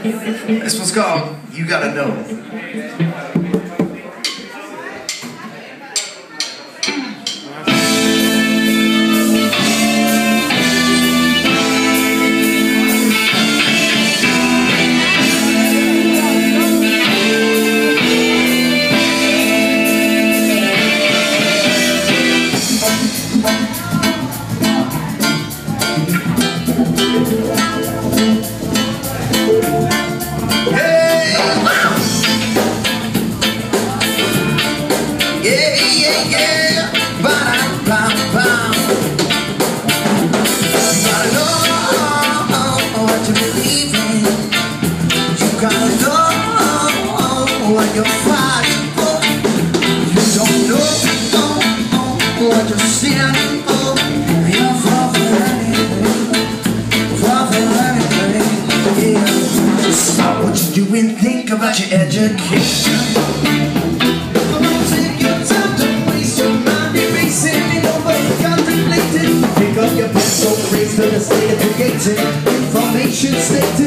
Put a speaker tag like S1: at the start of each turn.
S1: This one's called You Gotta Know. What you're fighting for, you don't know what you're sinning for. You're far from anything, yeah. Stop what you're doing, think about your education. Don't take your time, don't waste your mind erasing it over, contemplating. Pick up your pencil, raise to the state of creating information, state to